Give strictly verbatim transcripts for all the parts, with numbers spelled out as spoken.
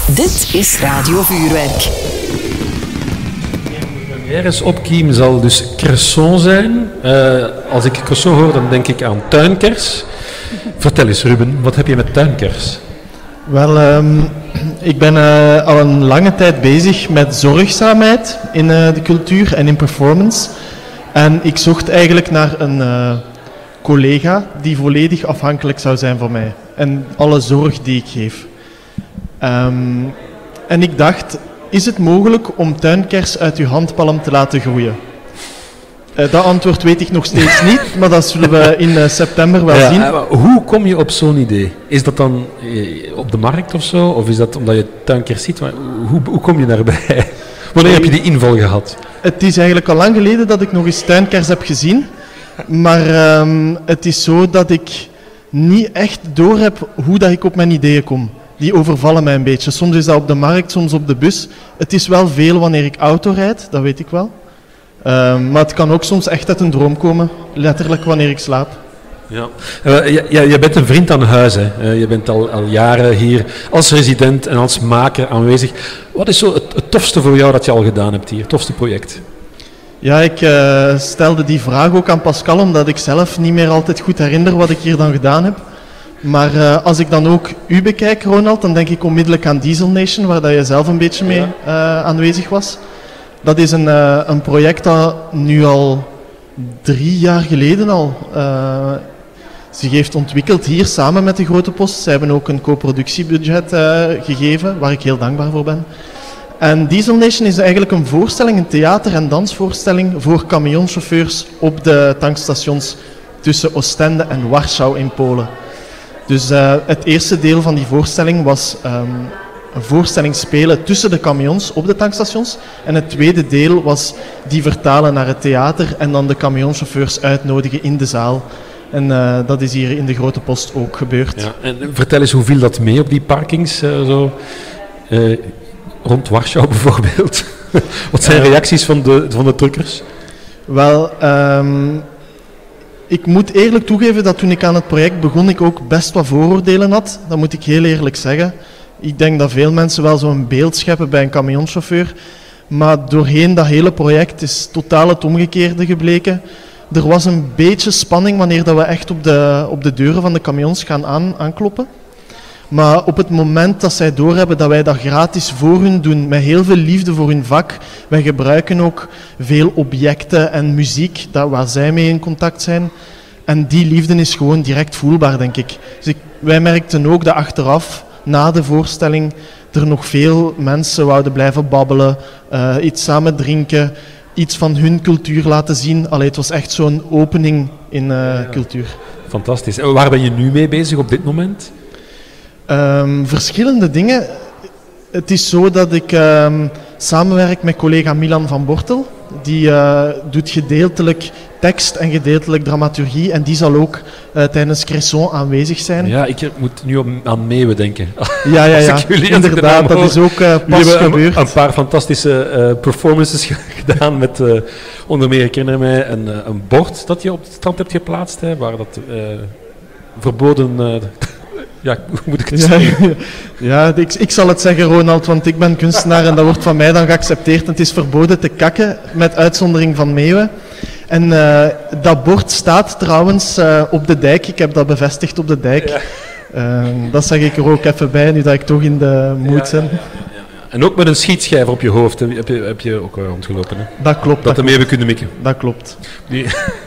Dit is Radio Vuurwerk. Premières opkiem zal dus cresson zijn. Uh, als ik cresson hoor, dan denk ik aan tuinkers. Vertel eens, Ruben, wat heb je met tuinkers? Wel, um, ik ben uh, al een lange tijd bezig met zorgzaamheid in uh, de cultuur en in performance. En ik zocht eigenlijk naar een uh, collega die volledig afhankelijk zou zijn van mij. En alle zorg die ik geef. Um, en ik dacht, is het mogelijk om tuinkers uit uw handpalm te laten groeien? Uh, dat antwoord weet ik nog steeds niet, maar dat zullen we in uh, september wel ja, zien. Uh, hoe kom je op zo'n idee? Is dat dan uh, op de markt of zo? Of is dat omdat je tuinkers ziet? Maar hoe, hoe kom je daarbij? Wanneer heb je die inval gehad? Het is eigenlijk al lang geleden dat ik nog eens tuinkers heb gezien. Maar um, het is zo dat ik niet echt doorheb hoe dat ik op mijn ideeën kom. Die overvallen mij een beetje. Soms is dat op de markt, soms op de bus. Het is wel veel wanneer ik auto rijd, dat weet ik wel. Um, maar het kan ook soms echt uit een droom komen, letterlijk wanneer ik slaap. Ja. Uh, ja, je bent een vriend aan huis, hè. Uh, je bent al, al jaren hier als resident en als maker aanwezig. Wat is zo het, het tofste voor jou dat je al gedaan hebt hier, het tofste project? Ja, ik uh, stelde die vraag ook aan Pascal, omdat ik zelf niet meer altijd goed herinner wat ik hier dan gedaan heb. Maar uh, als ik dan ook u bekijk, Ronald, dan denk ik onmiddellijk aan Diesel Nation, waar dat je zelf een beetje mee uh, aanwezig was. Dat is een, uh, een project dat nu al drie jaar geleden al uh, zich heeft ontwikkeld hier samen met de Grote Post. Zij hebben ook een co-productiebudget uh, gegeven, waar ik heel dankbaar voor ben. En Diesel Nation is eigenlijk een voorstelling, een theater- en dansvoorstelling voor camionchauffeurs op de tankstations tussen Oostende en Warschau in Polen. Dus uh, het eerste deel van die voorstelling was um, een voorstelling spelen tussen de camions op de tankstations. En het tweede deel was die vertalen naar het theater en dan de camionchauffeurs uitnodigen in de zaal. En uh, dat is hier in de Grote Post ook gebeurd. Ja, en vertel eens, hoe viel dat mee op die parkings? Uh, zo, uh, rond Warschau bijvoorbeeld. Wat zijn uh, reacties van de, van de truckers? Wel... Um, Ik moet eerlijk toegeven dat toen ik aan het project begon, ik ook best wat vooroordelen had. Dat moet ik heel eerlijk zeggen. Ik denk dat veel mensen wel zo'n beeld scheppen bij een camionchauffeur. Maar doorheen dat hele project is totaal het omgekeerde gebleken. Er was een beetje spanning wanneer dat we echt op de, op de deuren van de camions gaan aan, aankloppen. Maar op het moment dat zij doorhebben dat wij dat gratis voor hun doen, met heel veel liefde voor hun vak, wij gebruiken ook veel objecten en muziek dat, waar zij mee in contact zijn. En die liefde is gewoon direct voelbaar, denk ik. Dus ik, wij merkten ook dat achteraf, na de voorstelling, er nog veel mensen wouden blijven babbelen, uh, iets samen drinken, iets van hun cultuur laten zien. Allee, het was echt zo'n opening in uh, ja, cultuur. Fantastisch. En waar ben je nu mee bezig op dit moment? Um, verschillende dingen. Het is zo dat ik um, samenwerk met collega Milan van Bortel. Die uh, doet gedeeltelijk tekst en gedeeltelijk dramaturgie. En die zal ook uh, tijdens Cresson aanwezig zijn. Ja, ik moet nu aan Meeuwen denken. Ja, ja, ja. jullie, inderdaad. Dat is ook uh, pas jullie gebeurd. Een, een paar fantastische uh, performances gedaan met uh, onder meer, ik herinner mij, een, uh, een bord dat je op het strand hebt geplaatst. Hè, waar dat uh, verboden... Uh, Ja, hoe moet ik het zeggen? Ja, ja ik, ik zal het zeggen, Ronald, want ik ben kunstenaar en dat wordt van mij dan geaccepteerd. En het is verboden te kakken, met uitzondering van Meeuwen. En uh, dat bord staat trouwens uh, op de dijk. Ik heb dat bevestigd op de dijk. Ja. Uh, dat zeg ik er ook even bij, nu dat ik toch in de mood ben. Ja, ja, ja, ja, ja. En ook met een schietschijf op je hoofd heb je, heb je ook rondgelopen. Hè? Dat klopt. Dat de Meeuwen kunnen mikken. Dat klopt. Die...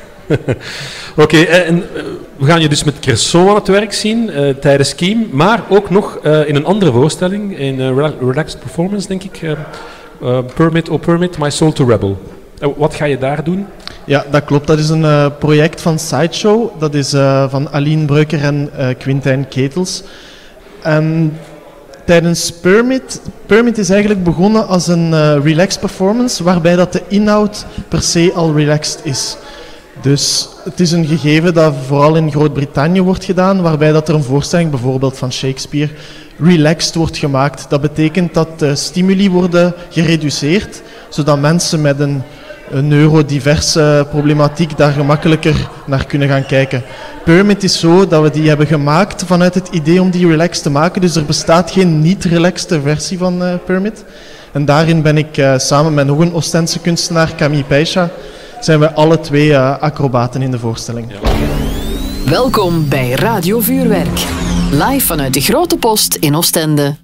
Oké, okay, en uh, we gaan je dus met Cresson aan het werk zien uh, tijdens Kiem, maar ook nog uh, in een andere voorstelling, in uh, Relaxed Performance, denk ik. Uh, uh, Permit, oh Permit, My Soul to Rebel. Uh, wat ga je daar doen? Ja, dat klopt. Dat is een uh, project van Sideshow. Dat is uh, van Aline Breuker en uh, Quintijn Ketels. En tijdens Permit... Permit is eigenlijk begonnen als een uh, relaxed performance, waarbij dat de inhoud per se al relaxed is. Dus het is een gegeven dat vooral in Groot-Brittannië wordt gedaan, waarbij dat er een voorstelling bijvoorbeeld van Shakespeare relaxed wordt gemaakt. Dat betekent dat de stimuli worden gereduceerd, zodat mensen met een een neurodiverse problematiek daar gemakkelijker naar kunnen gaan kijken. Permit is zo dat we die hebben gemaakt vanuit het idee om die relaxed te maken. Dus er bestaat geen niet-relaxte versie van uh, Permit. En daarin ben ik uh, samen met nog een Oostense kunstenaar, Camille Peisha, zijn we alle twee uh, acrobaten in de voorstelling. Ja. Welkom bij Radio Vuurwerk. Live vanuit de Grote Post in Oostende.